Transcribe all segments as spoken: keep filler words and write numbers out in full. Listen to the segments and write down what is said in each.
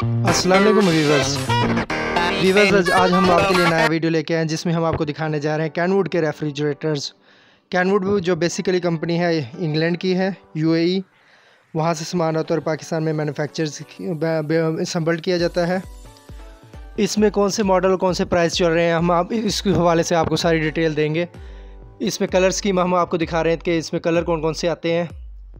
अस्सलाम वालेकुम viewers viewers आज हम आपके लिए नया वीडियो लेके आए हैं जिसमें हम आपको दिखाने जा रहे हैं कैनवुड के रेफ्रिजरेटर्स। कैनवुड जो बेसिकली कंपनी है इंग्लैंड की है, यूएई, वहाँ से सामान आता है और पाकिस्तान में मैन्युफैक्चर असम्बल्ड किया जाता है। इसमें कौन से मॉडल कौन से प्राइस चल रहे हैं हम आप इसके हवाले से आपको सारी डिटेल देंगे। इसमें कलर स्कीम हम आपको दिखा रहे हैं कि इसमें कलर कौन कौन से आते हैं।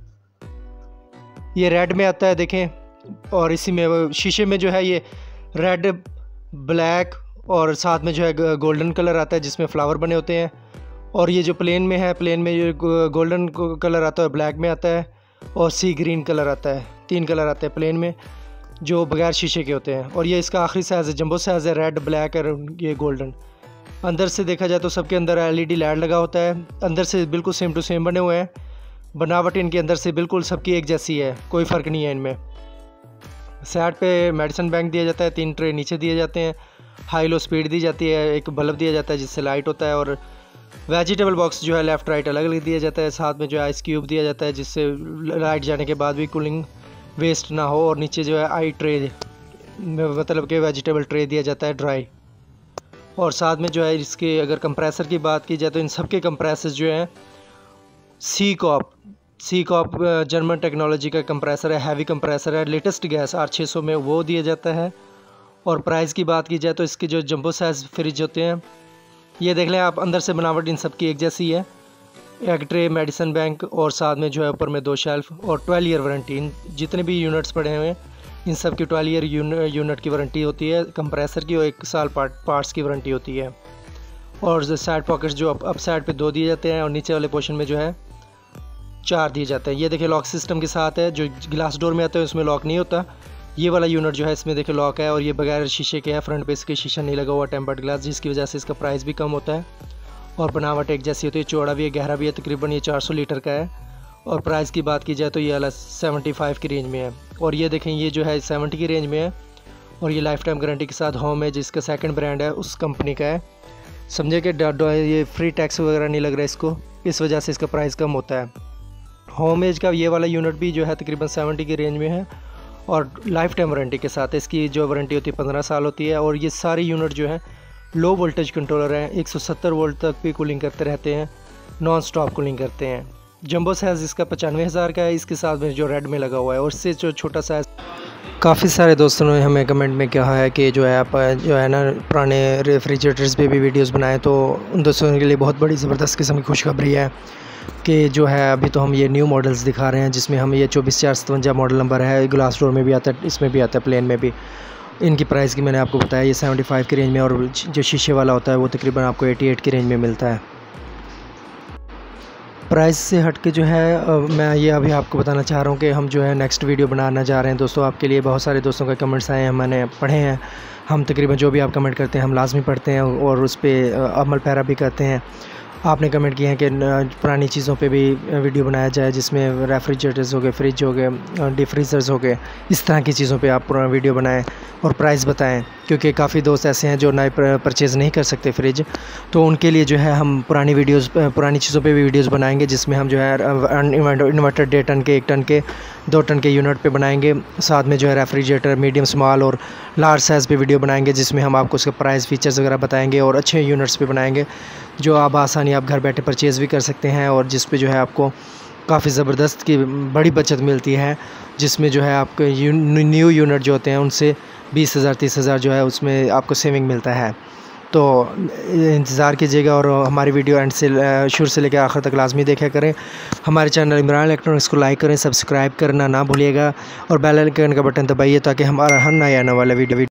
ये रेड में आता है देखें, और इसी में शीशे में जो है ये रेड, ब्लैक और साथ में जो है गोल्डन कलर आता है जिसमें फ्लावर बने होते हैं। और ये जो प्लेन में है, प्लेन में ये गोल्डन कलर आता है, ब्लैक में आता है और सी ग्रीन कलर आता है। तीन कलर आते हैं प्लेन में जो बगैर शीशे के होते हैं। और ये इसका आखिरी साइज़ है, जंबो साइज़ है, रेड, ब्लैक और ये गोल्डन। अंदर से देखा जाए तो सबके अंदर एलईडी लाइट लगा होता है। अंदर से बिल्कुल सेम टू सेम बने हुए हैं। बनावट इनके अंदर से बिल्कुल सबकी एक जैसी है, कोई फ़र्क नहीं है इनमें। साइड पे मेडिसिन बैंक दिया जाता है, तीन ट्रे नीचे दिए जाते हैं, हाई लो स्पीड दी जाती है, एक बल्ब दिया जाता है जिससे लाइट होता है, और वेजिटेबल बॉक्स जो है लेफ़्ट राइट अलग अलग दिया जाता है। साथ में जो है आइस क्यूब दिया जाता है जिससे लाइट जाने के बाद भी कूलिंग वेस्ट ना हो। और नीचे जो है आई ट्रे मतलब कि वेजिटेबल ट्रे दिया जाता है ड्राई। और साथ में जो है इसके अगर कंप्रेसर की बात की जाए तो इन सब के कंप्रेसर जो हैं Secop Secop German technology का कंप्रेसर है, हैवी कंप्रेसर है, लेटेस्ट गैस आर छः सौ में वो दिया जाता है। और प्राइस की बात की जाए तो इसके जो जंबो साइज़ फ्रिज होते हैं ये देख लें आप, अंदर से बनावट इन सब की एक जैसी है। एक ट्रे, मेडिसिन बैंक और साथ में जो है ऊपर में दो शेल्फ और ट्वेल्व ईयर वारंटी। इन जितने भी यूनिट्स पड़े हुए हैं इन सब की ट्वेल्व ईयर यूनिट की वारंटी होती है कंप्रेसर की, और एक साल पार्ट पार्ट्स की वारंटी होती है। और साइड पॉकेट्स जो अप, अप साइड पे दो दिए जाते हैं और नीचे वाले पोर्शन में जो है चार दिए जाते हैं। ये देखिए लॉक सिस्टम के साथ है, जो ग्लास डोर में आता है उसमें लॉक नहीं होता। ये वाला यूनिट जो है इसमें देखिए लॉक है, और ये बगैर शीशे के है, फ्रंट पे इसके शीशा नहीं लगा हुआ, टेम्पर्ड ग्लास, जिसकी वजह से इसका प्राइस भी कम होता है। और बनावट एक जैसी होती है, चौड़ा भी है, गहरा भी है, तकरीबन ये चार सौ लीटर का है। और प्राइस की बात की जाए तो ये वाला सेवेंटी फाइव की रेंज में है। और ये देखें ये जो है सेवेंटी की रेंज में है, और ये लाइफ टाइम गारंटी के साथ होम है, जिसका सेकंड ब्रांड है उस कंपनी का है। समझे कि ये फ्री टैक्स वगैरह नहीं लग रहा है इसको, इस वजह से इसका प्राइस कम होता है। होम एज का ये वाला यूनिट भी जो है तकरीबन सेवेंटी की रेंज में है, और लाइफ टाइम वारंटी के साथ। इसकी जो वारंटी होती है पंद्रह साल होती है। और ये सारे यूनिट जो है लो वोल्टेज कंट्रोलर हैं, एक सौ सत्तर वोल्ट तक भी कूलिंग करते रहते हैं, नॉन स्टॉप कूलिंग करते हैं। जंबो साइज़ इसका पचानवे हज़ार का है, इसके साथ में जो रेड में लगा हुआ है। और इससे जो छोटा साइज़, काफ़ी सारे दोस्तों ने हमें कमेंट में कहा है कि जो है आप जो है ना पुराने रेफ्रिजरेटर्स पे भी वीडियोस बनाएं, तो उन दोस्तों के लिए बहुत बड़ी ज़बरदस्त किस्म की खुशखबरी है कि जो है अभी तो हम ये न्यू मॉडल्स दिखा रहे हैं जिसमें हम ये चौबीस चार सतवंजा मॉडल नंबर है, ग्लास डोर में भी आता है, इसमें भी आता है, प्लेन में भी। इनकी प्राइस की मैंने आपको बताया ये सेवेंटी फाइव की रेंज में, और जो शीशे वाला होता है वो तकरीबन आपको एटी एट की रेंज में मिलता है। प्राइस से हट के जो है मैं ये अभी आपको बताना चाह रहा हूँ कि हम जो है नेक्स्ट वीडियो बनाना जा रहे हैं दोस्तों आपके लिए। बहुत सारे दोस्तों के कमेंट्स आए हैं, मैंने पढ़े हैं। हम तकरीबन जो भी आप कमेंट करते हैं हम लाजमी पढ़ते हैं और उस पर अमल पैरा भी करते हैं। आपने कमेंट किए हैं कि पुरानी चीज़ों पे भी वीडियो बनाया जाए, जिसमें रेफ्रिजरेटर्स हो गए, फ्रिज हो गए, डीप फ्रीज़र्स हो गए, इस तरह की चीज़ों पे आप पुराना वीडियो बनाएं और प्राइस बताएं, क्योंकि काफ़ी दोस्त ऐसे हैं जो नए परचेज़ नहीं कर सकते फ्रिज, तो उनके लिए जो है हम पुरानी वीडियोस पुरानी चीज़ों पे भी वीडियोस बनाएंगे, जिसमें हम जो है इन्वर्टर डेढ़ टन के, एक टन के, दो टन के यूनिट पे बनाएंगे। साथ में जो है रेफ्रिजरेटर मीडियम, स्मॉल और लार्ज साइज़ पे वीडियो बनाएंगे, जिसमें हम आपको उसका प्राइस, फीचर्स वगैरह बताएंगे, और अच्छे यूनिट्स पे बनाएंगे जो आप आसानी आप घर बैठे परचेज़ भी कर सकते हैं, और जिस पे जो है आपको काफ़ी ज़बरदस्त की बड़ी बचत मिलती है, जिसमें जो है आपके यू, न्यू यूनिट जो होते हैं उनसे बीस हज़ार तीस हज़ार जो है उसमें आपको सेविंग मिलता है। तो इंतज़ार कीजिएगा और हमारी वीडियो एंड से शुरू से लेकर आखिर तक लाजमी देखा करें। हमारे चैनल इमरान इलेक्ट्रॉनिक्स को लाइक करें, सब्सक्राइब करना ना भूलिएगा, और बेल आइकन का बटन दबाइए ताकि हमारा हर नया आने वाला वीडियो